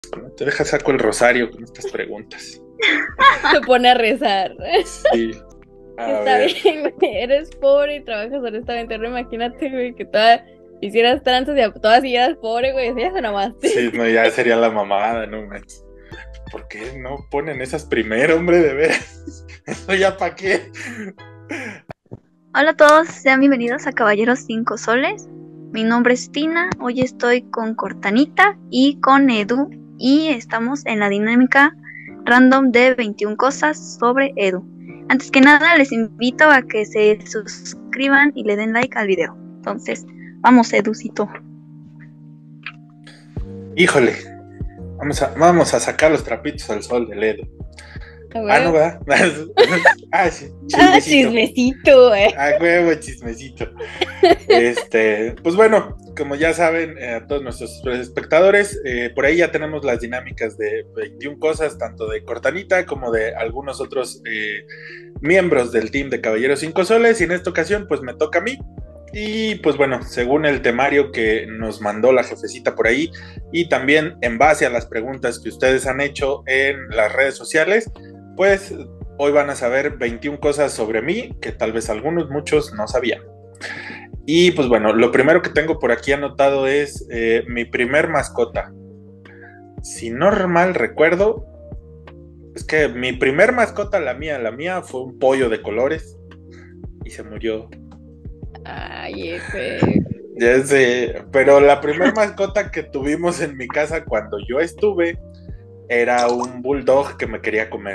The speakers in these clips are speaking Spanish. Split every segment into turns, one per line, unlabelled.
Te deja saco el rosario con estas preguntas.
Se pone a rezar.
Sí. A
Está
ver.
bien, güey. Eres pobre y trabajas honestamente. Ahora imagínate, güey, que toda hicieras tranzas y todas siguieras pobre, güey. Eso ya se
Sí,
namaste.
no, ya sería la mamada, ¿no? ¿Por qué no ponen esas primero, hombre? De veras. ¿Eso ya para qué?
Hola a todos, sean bienvenidos a Caballeros 5 Soles. Mi nombre es Tina, hoy estoy con Cortanita y con Edu y estamos en la dinámica random de 21 cosas sobre Edu. Antes que nada les invito a que se suscriban y le den like al video. Entonces, vamos Educito.
Híjole, vamos a sacar los trapitos al sol del Edo. No, ¿verdad? Sí,
Chismecito, güey.
Huevo, chismecito. Pues bueno, como ya saben, a todos nuestros espectadores, por ahí ya tenemos las dinámicas de 21 cosas, tanto de Cortanita como de algunos otros miembros del team de Caballeros 5 Soles, y en esta ocasión pues me toca a mí. Y pues bueno, según el temario que nos mandó la jefecita por ahí, y también en base a las preguntas que ustedes han hecho en las redes sociales, pues hoy van a saber 21 cosas sobre mí que tal vez algunos, muchos no sabían. Y pues bueno, lo primero que tengo por aquí anotado es mi primer mascota. Si no mal recuerdo, es que mi primer mascota, la mía fue un pollo de colores y se murió.
Ay,
Ya sé, pero la primer mascota que tuvimos en mi casa cuando yo estuve era un bulldog que me quería comer.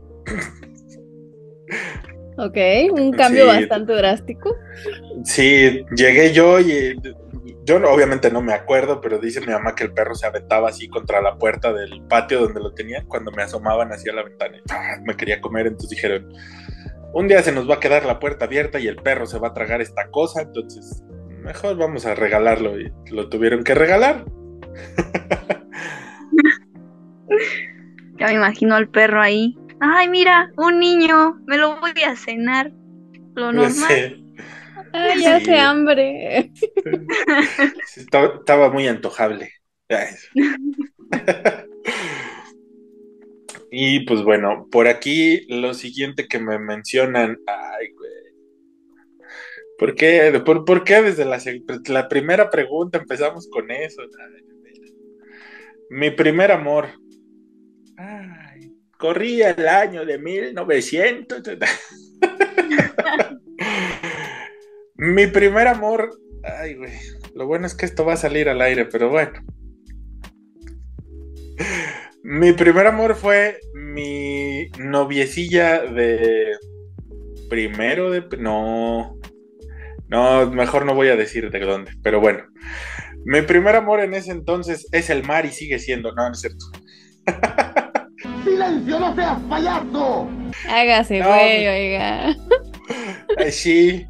Ok, un cambio bastante drástico.
Sí, llegué yo y yo obviamente no me acuerdo, pero dice mi mamá que el perro se aventaba así contra la puerta del patio donde lo tenían cuando me asomaban hacia la ventana y me quería comer. Entonces dijeron, un día se nos va a quedar la puerta abierta y el perro se va a tragar esta cosa, entonces mejor vamos a regalarlo, y lo tuvieron que regalar.
Ya me imagino al perro ahí. Ay, mira, un niño, me lo voy a cenar. Lo normal.
Sí.
Ay, ya hace hambre.
Estaba muy antojable. Y pues bueno, por aquí lo siguiente que me mencionan, ay, güey. ¿Por qué desde la primera pregunta empezamos con eso? Ay, mi primer amor. Ay, corría el año de 1900. Mi primer amor. Ay, güey. Lo bueno es que esto va a salir al aire, pero bueno. Mi primer amor fue mi noviecilla de primero de... No, mejor no voy a decir de dónde, pero bueno. Mi primer amor en ese entonces es el mar y sigue siendo... No es cierto.
¡Silencio, no seas payaso!
Hágase, güey, oiga.
Sí,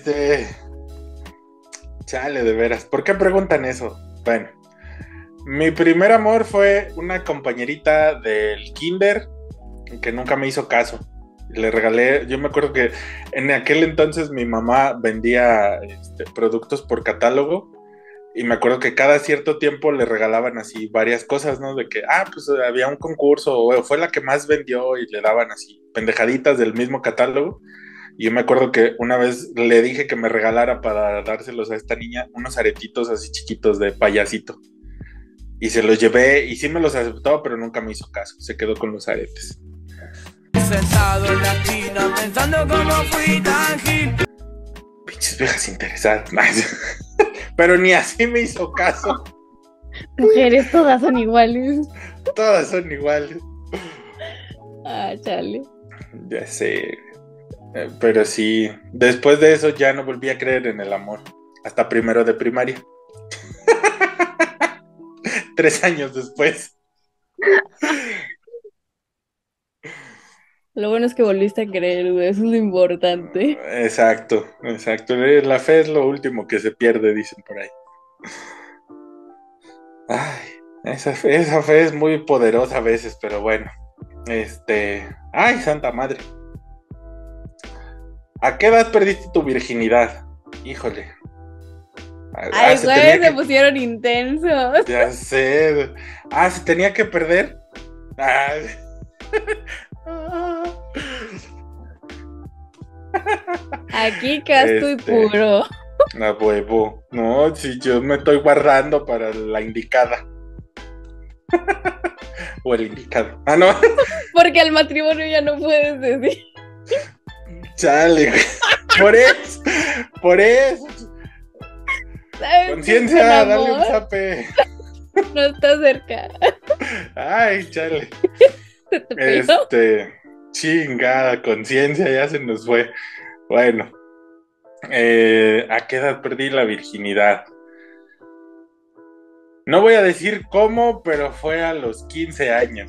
Chale, de veras. ¿Por qué preguntan eso? Bueno. Mi primer amor fue una compañerita del kinder que nunca me hizo caso. Le regalé, yo me acuerdo que en aquel entonces mi mamá vendía productos por catálogo y me acuerdo que cada cierto tiempo le regalaban así varias cosas, ¿no? De que, pues había un concurso o fue la que más vendió y le daban así pendejaditas del mismo catálogo. Y yo me acuerdo que una vez le dije que me regalara para dárselos a esta niña unos aretitos así chiquitos de payasito. Y se los llevé y sí me los aceptó, pero nunca me hizo caso. Se quedó con los aretes.
Sentado en la esquina pensando cómo fui tan gil.
Pinches viejas interesadas. Pero ni así me hizo caso.
Mujeres todas son iguales.
Todas son iguales.
Chale.
Ya sé. Pero sí, después de eso ya no volví a creer en el amor. Hasta primero de primaria. 3 años después.
Lo bueno es que volviste a creer, güey. Eso es lo importante.
Exacto. La fe es lo último que se pierde, dicen por ahí. Ay, esa fe es muy poderosa a veces, pero bueno. Ay, santa madre. ¿A qué edad perdiste tu virginidad? Híjole.
Ay,
se
güey,
tenía
se
que...
pusieron intensos.
Ya sé. Se tenía que perder. Ay.
Aquí casto y puro.
A huevo. No, si yo me estoy guardando para la indicada. O el indicado. No.
Porque el matrimonio ya no puedes decir.
Chale, güey. Por eso.
¿Sabes?
Conciencia,
Con
dale
amor,
un zape.
no está cerca.
Ay, chale.
Se te pegó.
Chingada, conciencia, ya se nos fue. Bueno, ¿a qué edad perdí la virginidad? No voy a decir cómo, pero fue a los 15 años.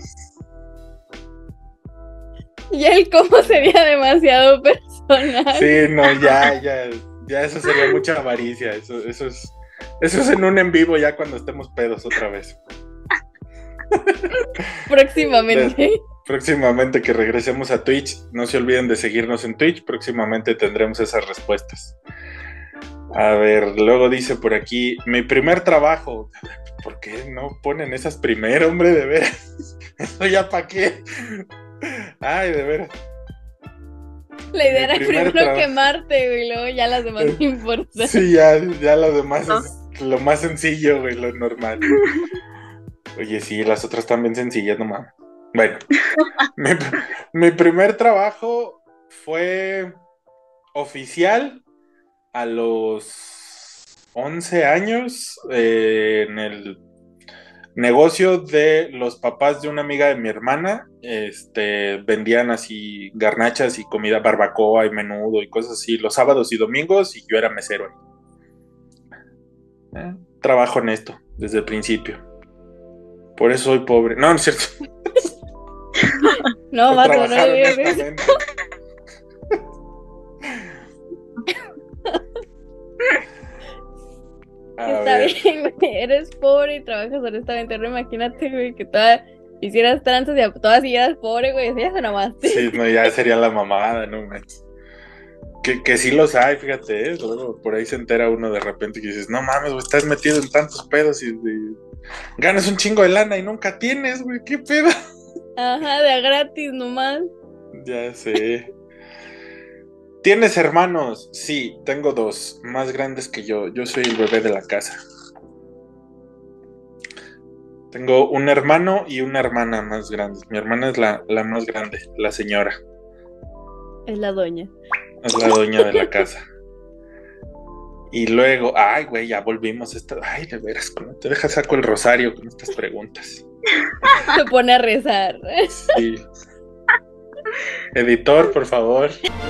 Y el cómo sería demasiado personal.
Sí, no, ya eso sería mucha avaricia. Eso es en un en vivo ya cuando estemos pedos otra vez.
Próximamente.
Próximamente que regresemos a Twitch, no se olviden de seguirnos en Twitch, próximamente tendremos esas respuestas. A ver, luego dice por aquí, mi primer trabajo. ¿Por qué no ponen esas primero, hombre? De veras. ¿Eso ya para qué? Ay, de veras.
La idea
Mi
era
primer
primero quemarte, güey, luego ya las demás no importan.
Sí, ya lo demás es lo más sencillo, güey, lo normal. Oye, sí, las otras también sencillas, no mames. Bueno, mi primer trabajo fue oficial a los 11 años en el negocio de los papás de una amiga de mi hermana. Vendían así garnachas y comida, barbacoa y menudo y cosas así los sábados y domingos, y yo era mesero ahí. Trabajo en esto desde el principio. Por eso soy pobre. No, no es cierto.
No,
Por
vas a
trabajar
ver.
honestamente. A
Está
ver.
bien, güey. Eres pobre y trabajas honestamente. No, imagínate, güey, que todas hicieras tranzas y todas siguieras pobre, güey. Eso ya se nomás.
Sí, no, ya sería la mamada, no manches. Que sí los hay, fíjate, luego por ahí se entera uno de repente que dices, no mames, güey, estás metido en tantos pedos y ganas un chingo de lana y nunca tienes, güey, qué pedo.
Ajá, de a gratis nomás.
Ya sé. ¿Tienes hermanos? Sí, tengo 2, más grandes que yo. Yo soy el bebé de la casa. Tengo un hermano y una hermana más grandes. Mi hermana es la más grande, la señora.
Es la doña.
Es la dueña de la casa. Y luego, ay, güey, ya volvimos. Ay, de veras, ¿cómo te dejas saco el rosario con estas preguntas?
Se pone a rezar.
Sí. Editor, por favor.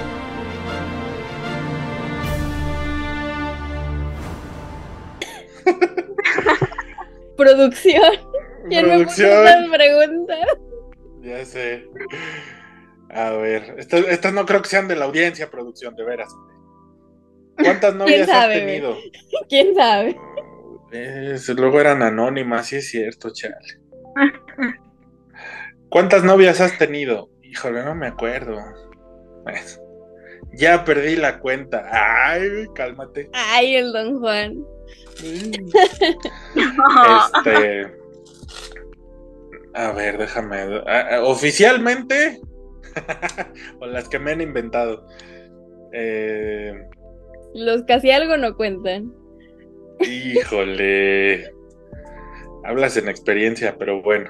Producción. ¿Quién me puso estas preguntas?
Ya sé. A ver, estas no creo que sean de la audiencia, producción, de veras. ¿Cuántas novias has tenido?
¿Quién sabe?
Luego eran anónimas, sí es cierto, chale. ¿Cuántas novias has tenido? Híjole, no me acuerdo. Ya perdí la cuenta. Ay, cálmate.
Ay, el don Juan.
A ver, déjame. Oficialmente, o las que me han inventado.
Los casi algo no cuentan.
Híjole. Hablas en experiencia, pero bueno.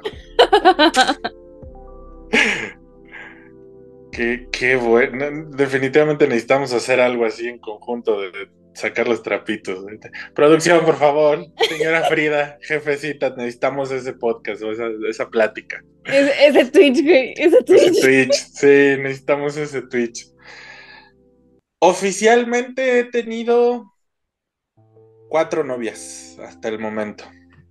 Qué bueno. Definitivamente necesitamos hacer algo así en conjunto de sacar los trapitos. Producción, por favor. Señora Frida, jefecita, necesitamos ese podcast o esa plática.
Ese Twitch, güey. Ese
Twitch. Sí, necesitamos ese Twitch. Oficialmente he tenido 4 novias hasta el momento.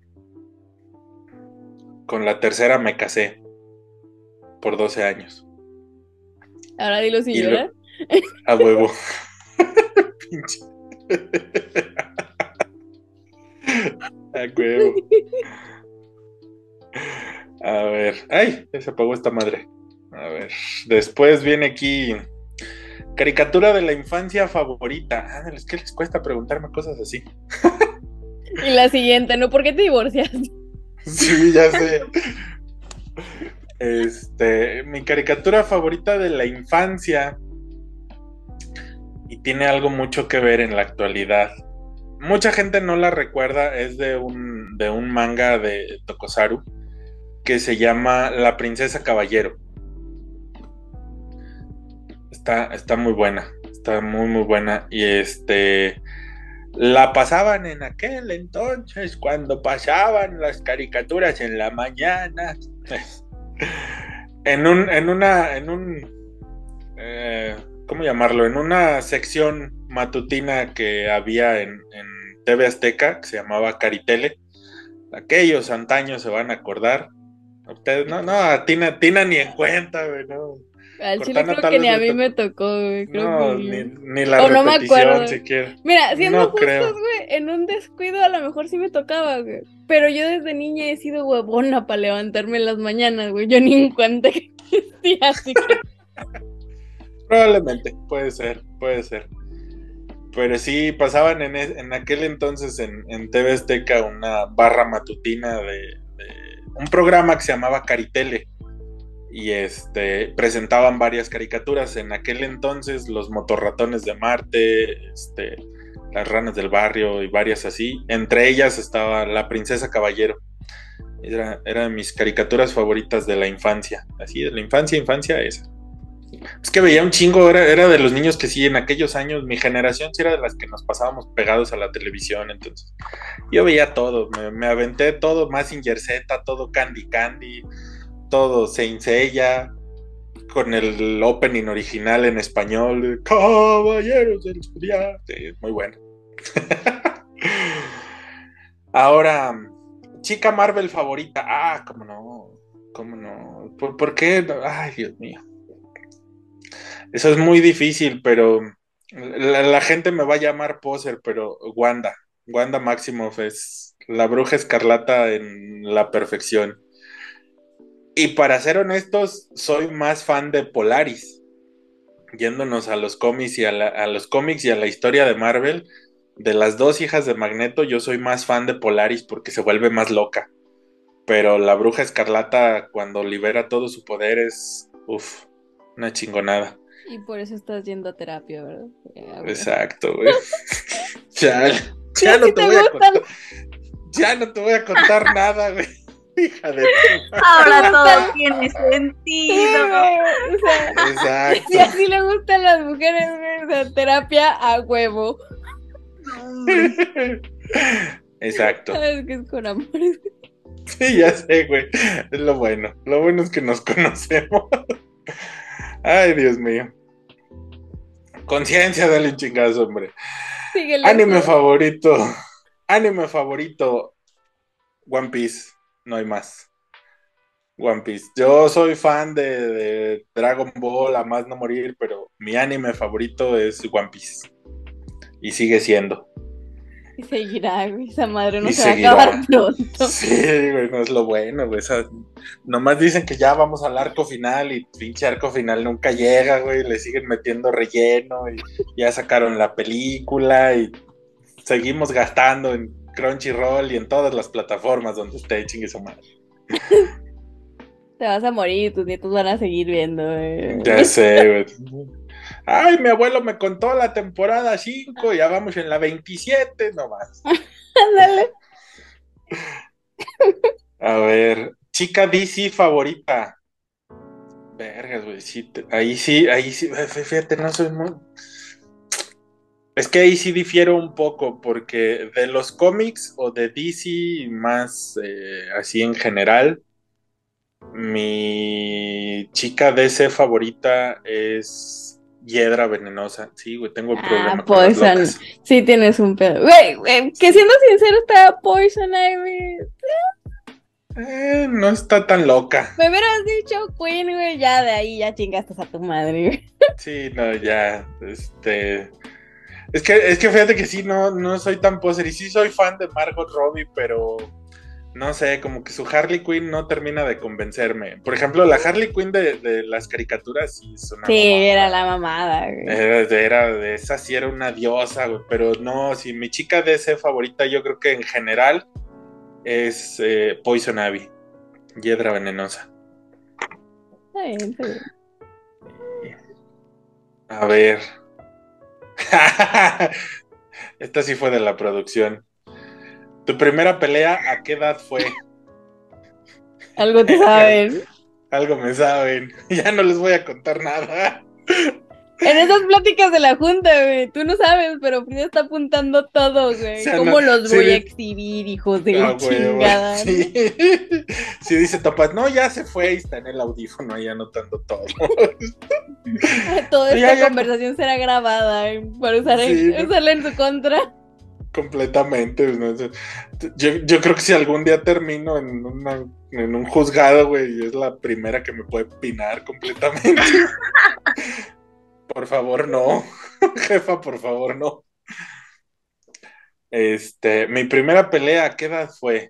Con la tercera me casé por 12 años.
Ahora dilo sin llorar.
A huevo. Pinche. A huevo. A ver. ¡Ay! Ya se apagó esta madre. A ver. Después viene aquí. Caricatura de la infancia favorita. Es que les cuesta preguntarme cosas así.
Y la siguiente, ¿no? ¿Por qué te divorciaste?
Sí, ya sé. Mi caricatura favorita de la infancia, y tiene algo mucho que ver en la actualidad. Mucha gente no la recuerda, es de un manga de Tokusaru que se llama La Princesa Caballero. Está muy buena, está muy muy buena. Y la pasaban en aquel entonces cuando pasaban las caricaturas en la mañana. ¿Cómo llamarlo? En una sección matutina que había en TV Azteca, que se llamaba Caritele. Aquellos antaños se van a acordar. Ustedes, no, a Tina ni en cuenta, güey, no.
Al chile
Cortana
creo
tal
que
vez
ni a
le
mí
tocó.
me tocó, güey. Creo
No,
que...
ni la
O no me
repetición
acuerdo.
siquiera.
Mira, siendo
No
justos,
creo.
güey, en un descuido a lo mejor sí me tocaba, güey. Pero yo desde niña he sido huevona para levantarme en las mañanas, güey. Yo ni en cuenta que existía, así que...
Probablemente, puede ser. Pero sí, pasaban en aquel entonces en TV Azteca una barra matutina de un programa que se llamaba Caritele. Y presentaban varias caricaturas. En aquel entonces, los motorratones de Marte, las ranas del barrio y varias así. Entre ellas estaba La Princesa Caballero. Era de mis caricaturas favoritas de la infancia. Así, de la infancia esa. Es que veía un chingo, era de los niños que sí, en aquellos años, mi generación sí era de las que nos pasábamos pegados a la televisión, entonces yo veía todo, me aventé todo, Mazinger Z, todo Candy Candy, todo Saint Seiya, con el opening original en español, de Caballeros del Zodiaco, muy bueno. Ahora, chica Marvel favorita, cómo no, ¿por qué? Ay, Dios mío. Eso es muy difícil, pero la gente me va a llamar poser, pero Wanda Maximoff es la bruja escarlata en la perfección. Y para ser honestos, soy más fan de Polaris. Yéndonos a los cómics y a los cómics y a la historia de Marvel, de las dos hijas de Magneto, yo soy más fan de Polaris porque se vuelve más loca. Pero la bruja escarlata, cuando libera todo su poder, es una chingonada.
Y por eso estás yendo a terapia, ¿verdad?
Exacto, güey. Ya
Sí,
no
sí
te
te
voy a
gustan.
contar. Ya no te voy a contar nada, güey. Hija de puta.
Ahora todo tiene
Sí,
sentido.
güey. O sea,
Exacto.
si así le gustan las mujeres, güey, o sea, terapia a huevo.
Hombre.
Exacto.
Sabes que es con amor.
Sí, ya sé, güey. Es lo bueno. Lo bueno es que nos conocemos. Ay, Dios mío. Conciencia, dale un chingazo, hombre.
Síguele.
Anime favorito. One Piece. No hay más. One Piece. Yo soy fan de Dragon Ball, a más no morir, pero mi anime favorito es One Piece. Y sigue siendo.
Y seguirá, güey. Esa madre no
Y
se va a
seguirá.
acabar pronto.
Sí, güey, no es lo bueno, güey. Nomás dicen que ya vamos al arco final y pinche arco final nunca llega, güey. Le siguen metiendo relleno y ya sacaron la película y seguimos gastando en Crunchyroll y en todas las plataformas donde esté, chingue su madre.
Te vas a morir y tus nietos van a seguir viendo, güey.
Ya sé, güey. Ay, mi abuelo me contó la temporada 5, ya vamos en la 27 nomás.
Ándale.
A ver, chica DC favorita. Vergas, güey, sí, ahí sí, fíjate, no soy muy... Es que ahí sí difiero un poco, porque de los cómics o de DC más así en general, mi chica DC favorita es Hiedra Venenosa. Sí, güey, tengo un problema con las
Poison.
locas.
Sí tienes un pedo. Güey, que siendo sincero, está Poison Ivy.
No está tan loca.
Me hubieras dicho Queen, güey, ya de ahí ya chingaste a tu madre, güey.
Sí, no, ya, Es que fíjate que sí, no soy tan poser y sí soy fan de Margot Robbie, pero no sé, como que su Harley Quinn no termina de convencerme. Por ejemplo, la Harley Quinn de las caricaturas sí es una
Sí,
mamada.
era la mamada, güey.
De esa sí era una diosa, güey. Pero no, si mi chica DC favorita, yo creo que en general es Poison Ivy, Hiedra Venenosa.
Está bien, está bien.
A ver. Esta sí fue de la producción. ¿Tu primera pelea a qué edad fue?
Algo te saben.
Algo me saben. Ya no les voy a contar nada.
En esas pláticas de la junta, güey, tú no sabes, pero Frida está apuntando todo, güey.
O sea,
¿Cómo
no,
los
sí,
voy a exhibir, hijos de la
huevo,
chingada?
sí. Sí, dice Topas, no, ya se fue y está en el audífono ahí anotando todo.
Toda
Ya,
esta
ya.
conversación será grabada para
Sí, ¿no?
usarla en su contra.
Completamente. ¿No? Yo creo que si algún día termino en un juzgado, güey, es la primera que me puede pinar completamente. Por favor, no. Jefa, por favor, no. Mi primera pelea, ¿a qué edad fue?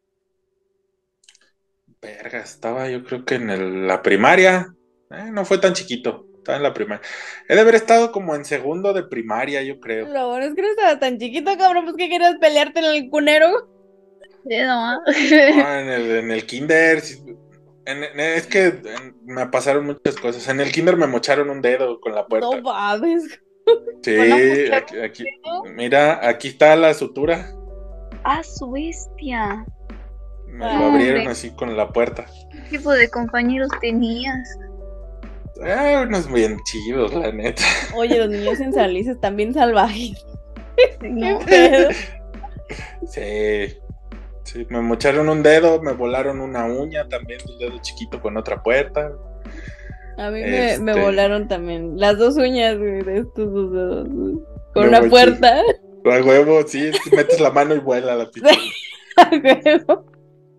Verga, estaba yo creo que en la primaria. No fue tan chiquito, estaba en la primaria. He de haber estado como en segundo de primaria, yo creo.
Lo bueno es que no estaba tan chiquito, cabrón, pues que querías pelearte en el cunero.
Sí, no.
En el kinder, sí, es que me pasaron muchas cosas. En el kinder me mocharon un dedo con la puerta.
No mames.
Sí,
Van a mochar
aquí, mira, aquí está la sutura.
Ah, su bestia.
Me
Ah,
lo abrieron
hombre.
así con la puerta.
¿Qué tipo de compañeros tenías?
Unos bien chidos, la neta.
Oye, los niños en San Luis están bien salvajes.
No.
¿Qué pedo?
Sí, sí, me mocharon un dedo, me volaron una uña también, un dedo chiquito con otra puerta.
A mí me
Este-
volaron también las dos uñas, güey, de estos dos dedos, güey, con
No
una
manches.
puerta.
A huevo, sí, metes la mano y vuela la pistola.
A huevo.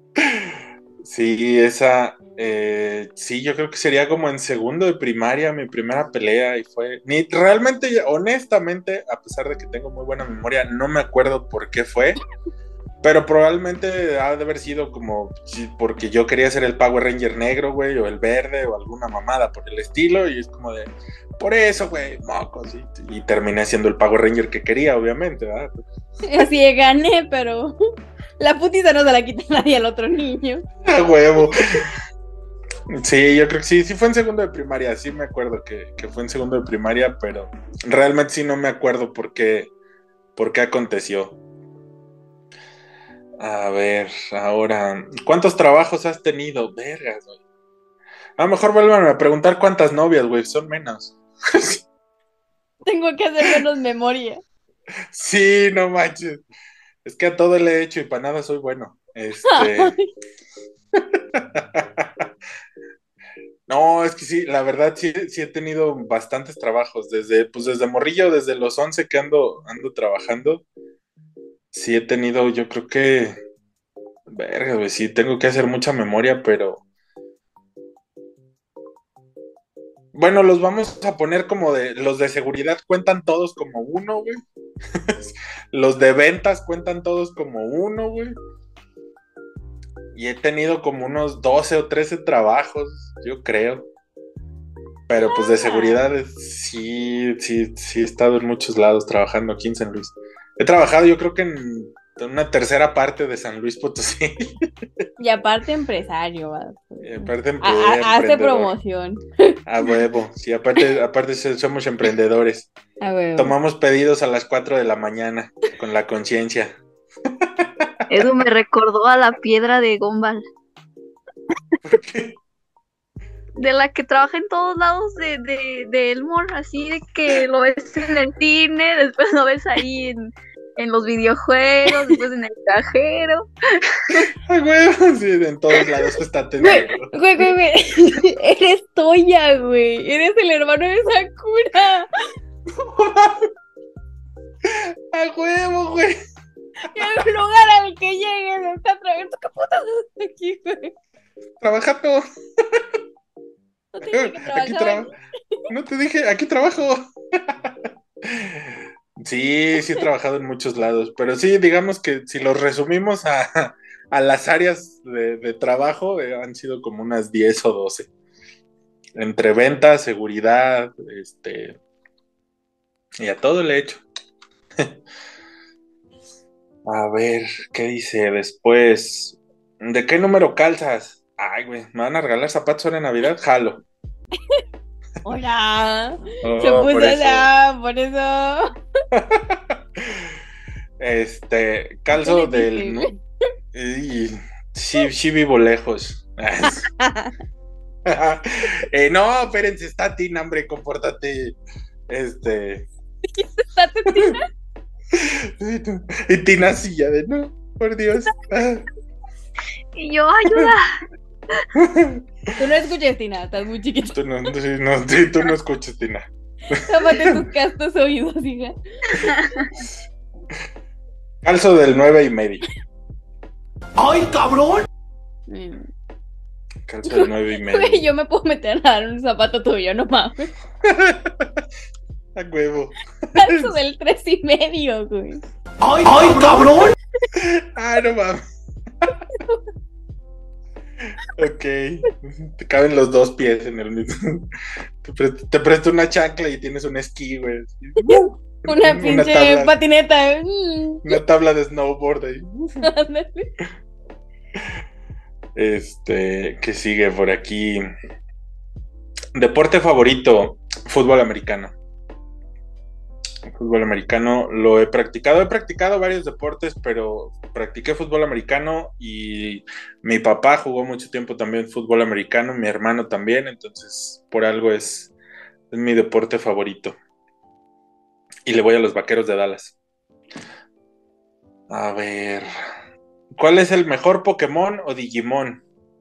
Sí, esa, sí, yo creo que sería como en segundo de primaria mi primera pelea y fue, ni realmente, honestamente, a pesar de que tengo muy buena memoria, no me acuerdo por qué fue, pero probablemente ha de haber sido como porque yo quería ser el Power Ranger negro, güey, o el verde, o alguna mamada por el estilo, y es como de, por eso, güey, mocos, y terminé siendo el Power Ranger que quería, obviamente, ¿verdad?
Así de gané, pero la putiza no se la quita nadie al otro niño.
A huevo. Sí, yo creo que sí fue en segundo de primaria, sí me acuerdo que fue en segundo de primaria, pero realmente sí no me acuerdo por qué aconteció. A ver, ahora, ¿cuántos trabajos has tenido? Vergas, güey. A lo mejor vuelvan a preguntar cuántas novias, güey, son menos.
Tengo que hacer menos memoria.
Sí, no manches. Es que a todo le he hecho y para nada soy bueno. No, es que sí, la verdad sí he tenido bastantes trabajos, desde morrillo, desde los 11 que ando trabajando, sí he tenido, yo creo que, verga, güey, sí tengo que hacer mucha memoria, pero, bueno, los vamos a poner los de seguridad cuentan todos como uno, güey, los de ventas cuentan todos como uno, güey, y he tenido como unos 12 o 13 trabajos, yo creo. Pero pues de seguridad sí he estado en muchos lados trabajando aquí en San Luis. He trabajado yo creo que en una tercera parte de San Luis Potosí.
Y aparte empresario, va.
Y aparte
Hace
emprendedor.
promoción.
A huevo, sí, aparte somos emprendedores.
A huevo.
Tomamos pedidos a las 4 de la mañana con la conciencia.
Eso me recordó a la piedra de Gumball,
¿Por qué?
de la que trabaja en todos lados de Elmore, así de que lo ves en el cine, después lo ves ahí en los videojuegos, después en el cajero.
A huevo, sí, en todos lados está atendiendo.
Güey. Eres Toya, güey. Eres el hermano de Sakura.
A huevo, güey.
Y al lugar al que llegues está trabajando. ¿Qué putas haces aquí, güey?
Trabajando.
No te dije que
Aquí
trabajaban.
No te dije, aquí trabajo. Sí he trabajado en muchos lados, pero sí, digamos que si los resumimos a las áreas de trabajo han sido como unas 10 o 12. Entre ventas, seguridad, y a todo le he hecho. A ver, ¿qué dice después? ¿De qué número calzas? Ay, güey, ¿me van a regalar zapatos ahora en Navidad? Jalo.
Hola.
Oh,
Se puso
por eso.
por eso.
Calzo
¿Qué le
del...
dije,
Y sí vivo lejos. No, espérense, está Tina, hombre, compórtate.
¿Estás Tina?
Y Tina así ya de no, por Dios.
Y yo, ayuda.
Tú no escuches, Tina, estás muy chiquito.
Tú no escuchas, Tina.
Tápate tus castos oídos, hija.
Calzo del 9.5.
¡Ay, cabrón!
Calzo del 9.5.
Güey, yo me puedo meter a dar un zapato tuyo, no mames.
A huevo.
Calzo del 3.5, güey.
¡Ay, cabrón!
Ah, no mames. Ok. Te caben los dos pies en el mismo. Te presto una chancla y tienes un esquí, güey.
Una pinche
tabla.
patineta.
Una tabla de snowboard ahí.
Ándale.
¿Qué sigue por aquí? Deporte favorito, fútbol americano. Fútbol americano lo he practicado. He practicado varios deportes, pero practiqué fútbol americano y mi papá jugó mucho tiempo también fútbol americano, mi hermano también, entonces por algo es mi deporte favorito. Y le voy a los Vaqueros de Dallas. A ver, ¿cuál es el mejor Pokémon o Digimon?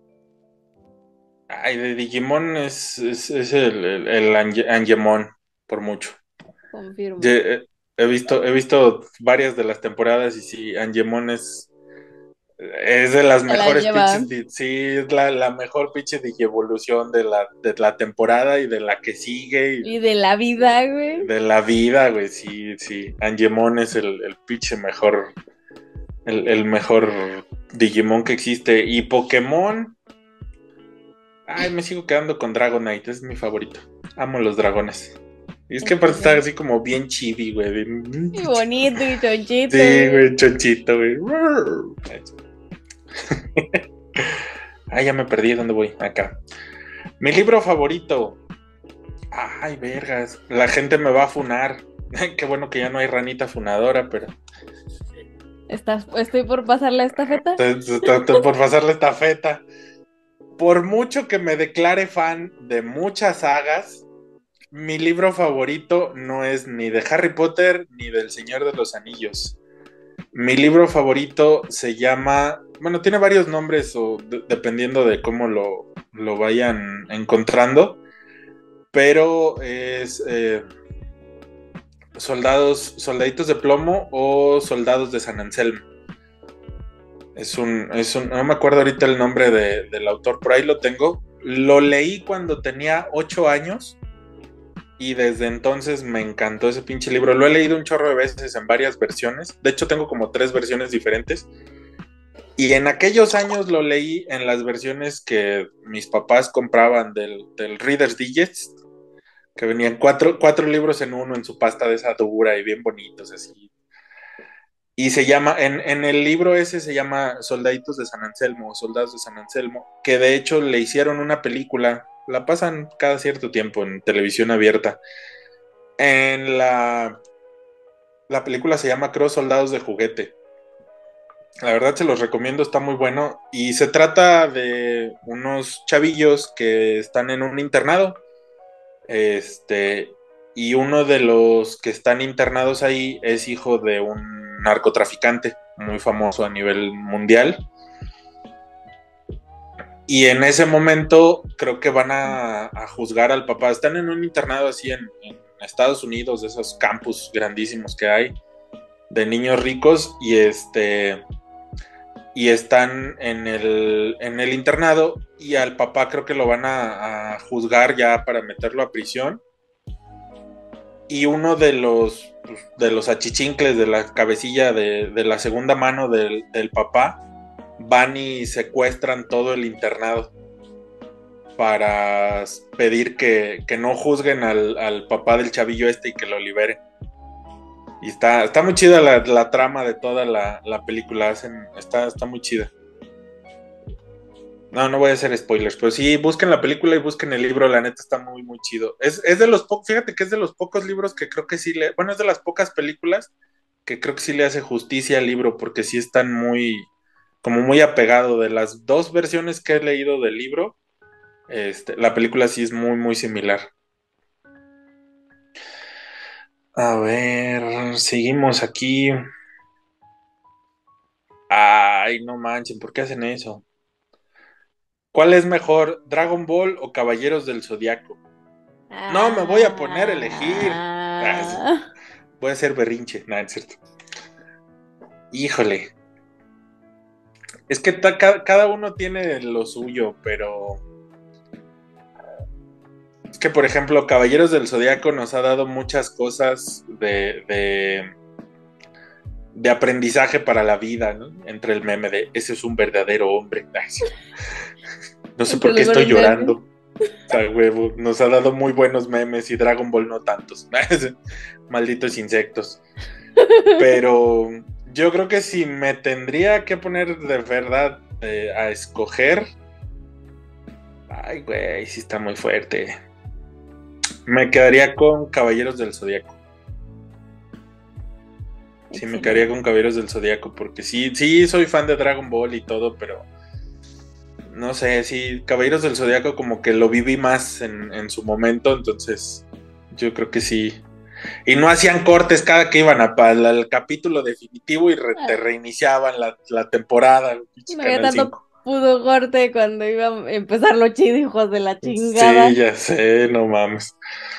Ay, de Digimon es el Angemon, por mucho.
Confirmo.
He visto varias de las temporadas y sí, Angemon es de las
Se la
mejores
lleva.
pinches. Sí, es la mejor pinche digievolución de la temporada y de la que sigue y
Y de la vida, güey.
de la vida, güey. Sí. Angemon es el pinche mejor. El mejor Digimon que existe. Y Pokémon. Ay, me sigo quedando con Dragonite, es mi favorito. Amo los dragones. Y es que aparte está así como bien chibi, güey.
Y bonito y chonchito.
Sí, güey, chonchito, güey. Ay, ya me perdí, ¿dónde voy? Acá. Mi libro favorito. Ay, vergas. La gente me va a funar. Qué bueno que ya no hay ranita funadora, pero...
Estoy por pasar la estafeta.
Estoy por pasar la estafeta. Por mucho que me declare fan de muchas sagas, mi libro favorito no es ni de Harry Potter ni del Señor de los Anillos. Mi libro favorito se llama... Bueno, tiene varios nombres dependiendo de cómo lo vayan encontrando, pero es Soldaditos de Plomo o Soldados de San Anselmo. No me acuerdo ahorita el nombre del autor, por ahí lo tengo. Lo leí cuando tenía 8 años y desde entonces me encantó ese pinche libro. Lo he leído un chorro de veces en varias versiones. De hecho, tengo como 3 versiones diferentes. Y en aquellos años lo leí en las versiones que mis papás compraban del Reader's Digest, que venían 4 libros en uno en su pasta de esa dura y bien bonitos así. Y se llama, en el libro ese se llama Soldaditos de San Anselmo, Soldados de San Anselmo, que de hecho le hicieron una película, la pasan cada cierto tiempo en televisión abierta. La película se llama Creo Soldados de Juguete. La verdad se los recomiendo, está muy bueno. Y se trata de unos chavillos que están en un internado. Y uno de los que están internados ahí es hijo de un narcotraficante muy famoso a nivel mundial. Y en ese momento creo que van a juzgar al papá. Están en un internado así en Estados Unidos, de esos campus grandísimos que hay de niños ricos, y están en el internado, y al papá creo que lo van a juzgar ya para meterlo a prisión. Y uno de los achichincles de la cabecilla de la segunda mano del papá van y secuestran todo el internado para pedir que no juzguen al papá del chavillo y que lo liberen. Y está muy chida la trama de toda la película. Está muy chida. No voy a hacer spoilers, pero sí, busquen la película y busquen el libro, la neta está muy, muy chido. Es de los pocos, fíjate que es de los pocos libros que creo que sí bueno, es de las pocas películas que creo que sí le hace justicia al libro, porque sí están como muy apegado. De las dos versiones que he leído del libro, la película sí es muy, muy similar. A ver, seguimos aquí. Ay, no manchen, ¿por qué hacen eso? ¿Cuál es mejor, Dragon Ball o Caballeros del Zodiaco? No me voy a poner a elegir. Voy a hacer berrinche. No, es cierto. Híjole. Es que cada uno tiene lo suyo, pero... Es que, por ejemplo, Caballeros del Zodiaco nos ha dado muchas cosas de aprendizaje para la vida, ¿no? Entre el meme de ese es un verdadero hombre. No sé por qué estoy llorando. O sea, huevo, nos ha dado muy buenos memes y Dragon Ball no tantos. Malditos insectos. Pero yo creo que si me tendría que poner de verdad a escoger... Ay, güey, sí está muy fuerte. Me quedaría con Caballeros del Zodiaco. Sí, me quedaría con Caballeros del Zodiaco, porque sí soy fan de Dragon Ball y todo, pero no sé, sí, Caballeros del Zodiaco como que lo viví más en su momento, entonces yo creo que sí. Y no hacían cortes cada que iban al capítulo definitivo y te reiniciaban la temporada.
No había tanto pudo corte cuando iba a empezar lo chido, hijos de la chingada.
Sí, ya sé, no mames.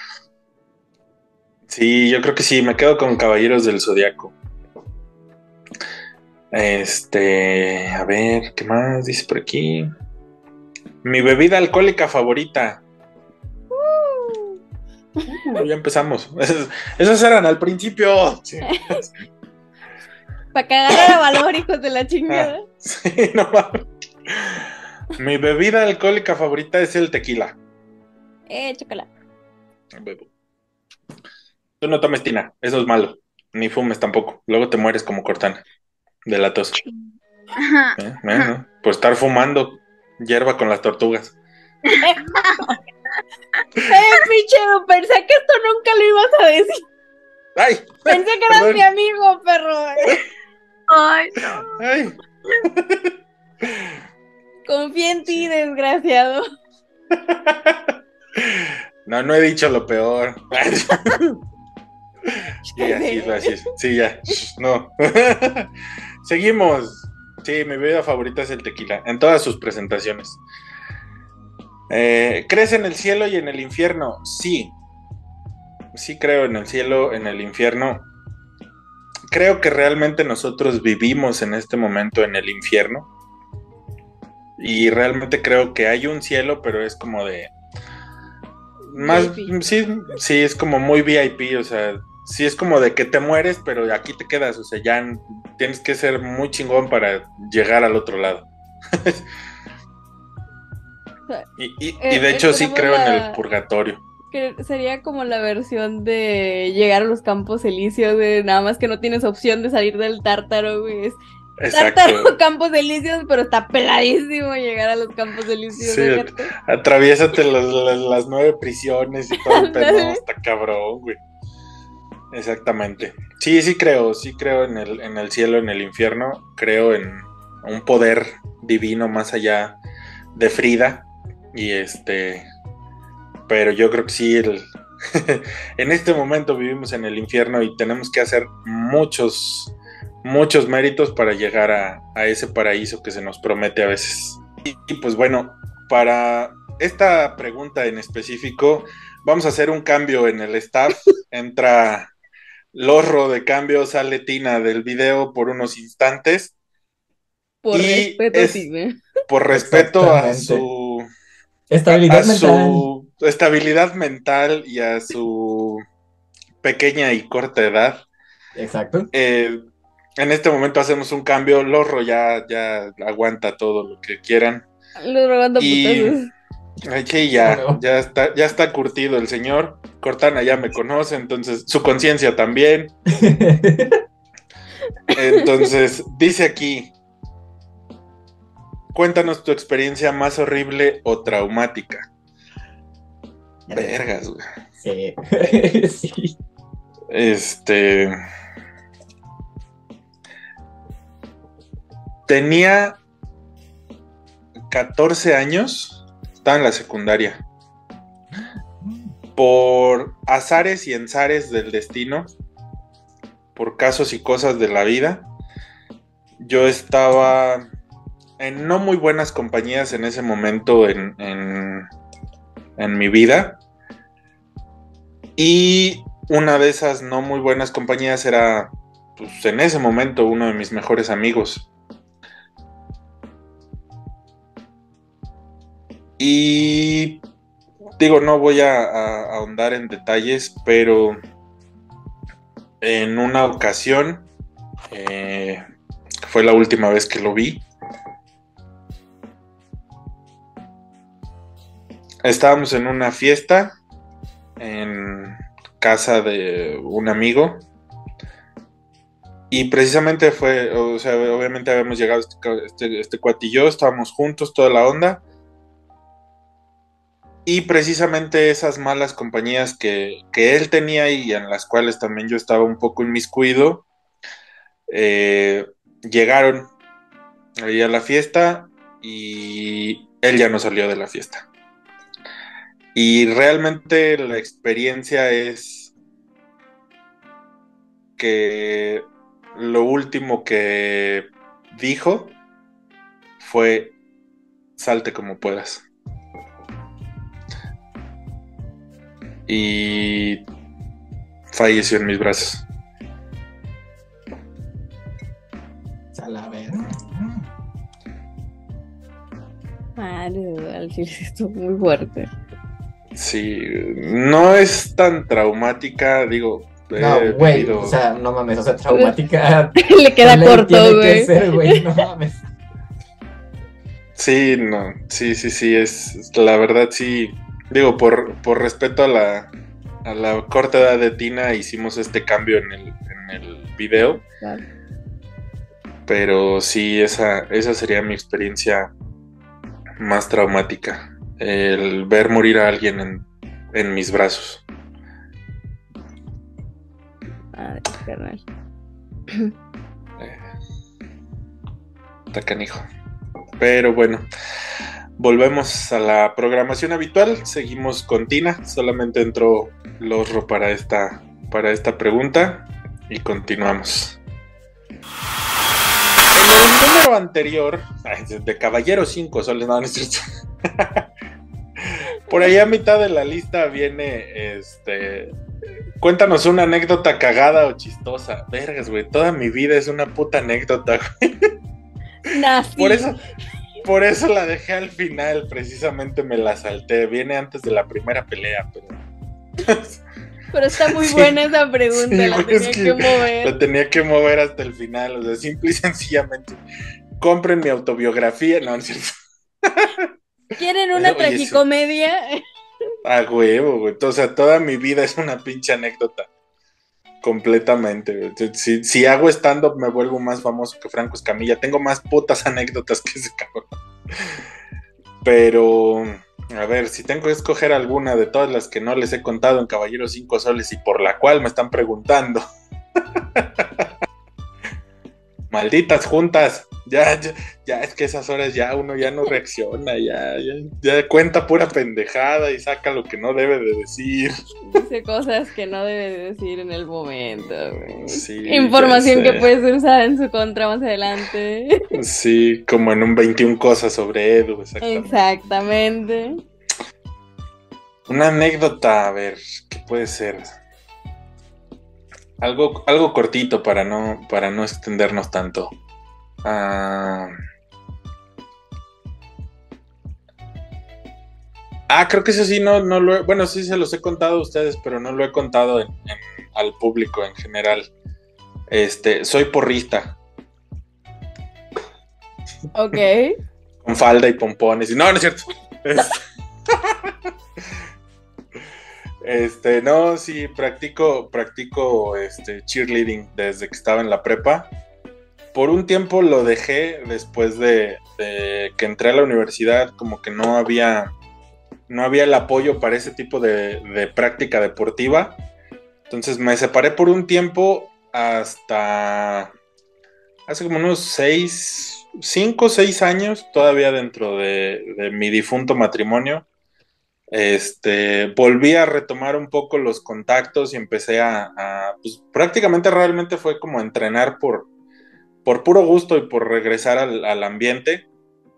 Sí, yo creo que sí, me quedo con Caballeros del Zodiaco. A ver, ¿qué más dice por aquí? Mi bebida alcohólica favorita. Ya empezamos. Esos eran al principio. Sí.
Para que agarrara valor, hijos de la chingada.
Sí, no mames. Mi bebida alcohólica favorita es el tequila.
Chocolate.
Tú no tomes tina, eso es malo. Ni fumes tampoco. Luego te mueres como Cortana de la tos. Por estar fumando hierba con las tortugas.
Pinche, pensé que esto nunca lo ibas a decir.
Ay,
pensé que eras mi amigo, perro.
Ay, no.
Ay.
Confía en ti, desgraciado.
No he dicho lo peor. Sí, así es. Sí, ya. No. Seguimos. Sí, mi bebida favorita es el tequila, en todas sus presentaciones. ¿Crees en el cielo y en el infierno? Sí. Sí creo en el cielo, en el infierno. Creo que realmente nosotros vivimos en este momento en el infierno. Y realmente creo que hay un cielo, pero es como de... Más, sí, es como muy VIP, o sea, sí es como de que te mueres, pero aquí te quedas, o sea, ya tienes que ser muy chingón para llegar al otro lado. y de hecho sí creo en el purgatorio.
Que sería como la versión de llegar a los Campos Elíseos, de nada más que no tienes opción de salir del Tártaro, güey.
Exacto.
Tártaro, Campos Elíseos, pero está peladísimo llegar a los Campos Elíseos.
Sí, atraviésate las 9 prisiones y todo el pedo, no, está cabrón, güey. Exactamente. Sí creo en el cielo, en el infierno, creo en un poder divino más allá de Frida, y pero yo creo que sí, en este momento vivimos en el infierno y tenemos que hacer muchos méritos para llegar a ese paraíso que se nos promete a veces. Y pues bueno, para esta pregunta en específico, vamos a hacer un cambio en el staff. Entra Lorro de cambio, sale Tina del video por unos instantes.
Por respeto, sí,
por respeto a su estabilidad mental y a su pequeña y corta edad.
Exacto.
en este momento hacemos un cambio. Lorro ya aguanta todo lo que quieran.
Los robando
Y
putazos.
sí, ya está curtido el señor. Cortana ya me conoce, entonces su conciencia también. Entonces, dice aquí, cuéntanos tu experiencia más horrible o traumática. Vergas, güey.
Sí. Sí.
Tenía 14 años, estaba en la secundaria. Por azares y enzares del destino, por casos y cosas de la vida, yo estaba en no muy buenas compañías en ese momento en mi vida. Y una de esas no muy buenas compañías era, pues, en ese momento uno de mis mejores amigos. Y digo, no voy a ahondar en detalles, pero en una ocasión, fue la última vez que lo vi, estábamos en una fiesta en casa de un amigo y precisamente fue, o sea, obviamente habíamos llegado este cuate y yo, estábamos juntos, toda la onda. Y precisamente esas malas compañías que él tenía y en las cuales también yo estaba un poco inmiscuido, llegaron ahí a la fiesta y él ya no salió de la fiesta. Y realmente la experiencia es que lo último que dijo fue: salte como puedas. Y falleció en mis brazos.
A la verga.
Madre, al chile sí estuvo muy fuerte.
Sí, no es tan traumática, digo.
No, güey,
vivido...
o sea, no mames, o sea, traumática.
Le queda
por ley
corto,
tiene
güey.
que ser, güey, no mames.
Sí, no, sí, es la verdad, sí. Digo, por respeto a la corta edad de Tina, hicimos este cambio en el video.
Claro.
Pero sí, esa sería mi experiencia más traumática. El ver morir a alguien en mis brazos.
Madre, carnal.
Está canijo. Pero bueno, volvemos a la programación habitual. Seguimos con Tina. Solamente entró Lorro para esta pregunta. Y continuamos. En el número anterior, de Caballero 5 soles, no es cierto. Por ahí a mitad de la lista viene, cuéntanos una anécdota cagada o chistosa. Vergas, güey, toda mi vida es una puta anécdota, güey.
Nací.
Por eso la dejé al final, precisamente me la salté. Viene antes de la primera pelea, pero...
Pero está muy
Sí.
buena esa pregunta,
Sí,
la
güey, es
tenía que mover.
La tenía que mover hasta el final, o sea, simple y sencillamente. Compren mi autobiografía, no, no es cierto.
¿Quieren una
Oye,
tragicomedia?
A huevo, güey. O sea, toda mi vida es una pinche anécdota. Completamente, güey. Si hago stand-up me vuelvo más famoso que Franco Escamilla. Tengo más putas anécdotas que ese cabrón. Pero, a ver, si tengo que escoger alguna de todas las que no les he contado en Caballero 5 soles y por la cual me están preguntando. Malditas juntas. Ya, es que esas horas ya uno ya no reacciona, ya cuenta pura pendejada y saca lo que no debe de decir.
Dice cosas que no debe de decir en el momento, güey.
Sí,
Información
ya
que
sé.
puede ser usada en su contra más adelante.
Sí, como en un 21 cosas sobre Edu, exactamente.
Exactamente.
Una anécdota, a ver, ¿qué puede ser? Algo cortito para no extendernos tanto. Creo que eso sí no lo he, bueno, sí se los he contado a ustedes, pero no lo he contado al público en general. Soy porrista,
Ok.
con falda y pompones. No, no es cierto. No, sí, practico cheerleading desde que estaba en la prepa. Por un tiempo lo dejé después de que entré a la universidad, como que no había el apoyo para ese tipo de práctica deportiva. Entonces me separé por un tiempo hasta hace como unos 5 o 6 años, todavía dentro de mi difunto matrimonio. Volví a retomar un poco los contactos y empecé pues prácticamente realmente fue como entrenar por puro gusto y por regresar al ambiente,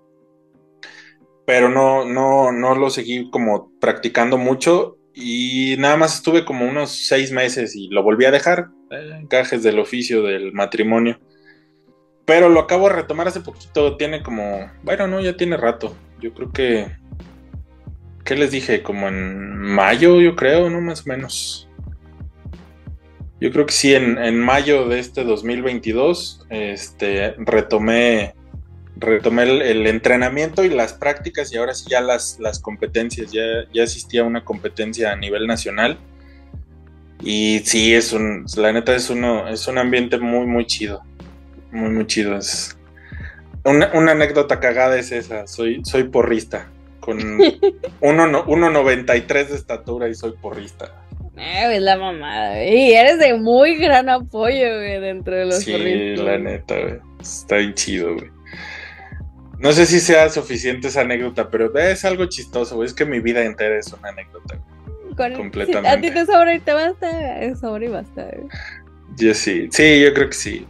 pero no lo seguí como practicando mucho y nada más estuve como unos 6 meses y lo volví a dejar, gajes del oficio del matrimonio, pero lo acabo de retomar hace poquito, tiene como, bueno, no, ya tiene rato, yo creo que, ¿qué les dije? Como en mayo, yo creo, ¿no? Más o menos. Yo creo que sí, en mayo de este 2022, retomé el entrenamiento y las prácticas y ahora sí ya las competencias, ya asistí a una competencia a nivel nacional y sí, la neta es un ambiente muy, muy chido, muy, muy chido. Es una anécdota cagada es esa, soy porrista, con 1.93 de estatura y soy porrista.
Es la mamada, güey. Y eres de muy gran apoyo, güey, dentro de los porristas.
Sí, la neta, güey. Está bien chido, güey. No sé si sea suficiente esa anécdota, pero es algo chistoso, güey. Es que mi vida entera es una anécdota, güey. Completamente.
Si a ti te sobra y te basta, es sobra y basta, güey.
Yo sí. Sí, yo creo que sí.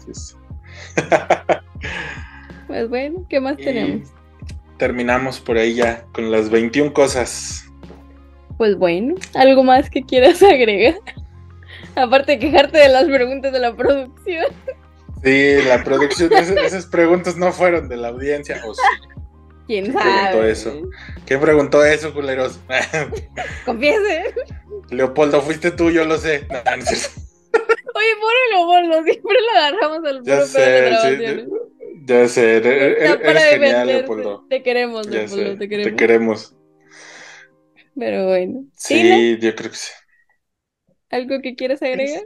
Pues bueno, ¿qué más tenemos?
Terminamos por ahí ya con las 21 cosas.
Pues bueno, ¿algo más que quieras agregar? Aparte de quejarte de las preguntas de la producción.
Sí, la producción, esas preguntas no fueron de la audiencia, ¿o sí?
¿Quién
sabe? Preguntó eso? ¿Quién preguntó eso, culeros?
Confiese.
Leopoldo, fuiste tú, yo lo sé. No, no es cierto.
Oye, pobre Leopoldo, siempre lo agarramos al puro pedo de grabaciones.
Ya sé, eres genial, Leopoldo.
Te queremos, Leopoldo, te queremos.
Te queremos.
Pero bueno.
Sí,
¿Tina?
yo creo que sí.
¿Algo que quieras agregar?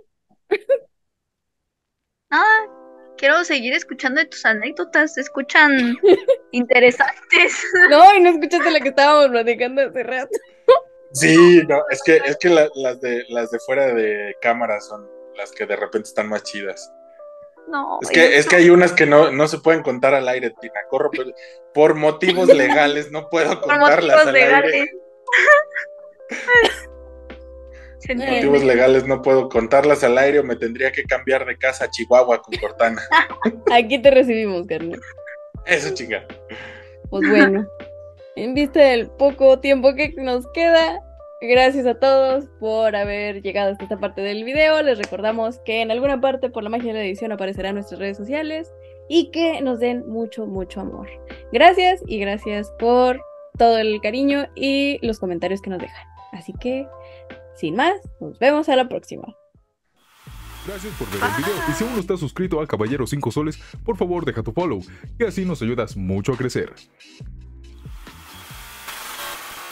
Nada, quiero seguir escuchando de tus anécdotas, se escuchan interesantes.
No, y no escuchaste la que estábamos platicando hace rato.
Sí, no, es que las de fuera de cámara son las que de repente están más chidas.
No,
Es que hay unas que no se pueden contar al aire, Tina. Corro, por motivos legales no puedo contarlas al aire. Por motivos legales no puedo contarlas al aire o me tendría que cambiar de casa a Chihuahua con Cortana.
Aquí te recibimos, carnal.
Eso, chinga.
Pues bueno, en vista del poco tiempo que nos queda, gracias a todos por haber llegado hasta esta parte del video. Les recordamos que en alguna parte por la magia de la edición aparecerán nuestras redes sociales y que nos den mucho, mucho amor. Gracias y gracias por todo el cariño y los comentarios que nos dejan. Así que, sin más, nos vemos a la próxima.
Gracias por ver el video y si aún no estás suscrito a Caballero 5 Soles, por favor deja tu follow, que así nos ayudas mucho a crecer.